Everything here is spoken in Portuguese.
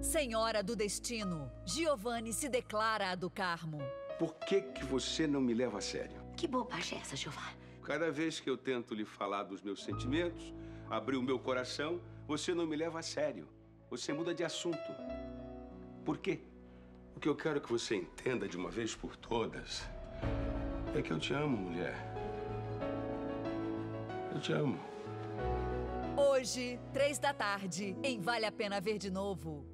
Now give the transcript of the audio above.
Senhora do Destino, Giovanni se declara a do Carmo. Por que você não me leva a sério? Que bobagem é essa, Giovanni? Cada vez que eu tento lhe falar dos meus sentimentos, abrir o meu coração, você não me leva a sério. Você muda de assunto. Por quê? O que eu quero que você entenda de uma vez por todas é que eu te amo, mulher. Eu te amo. Hoje, 3 da tarde, em Vale a Pena Ver de Novo.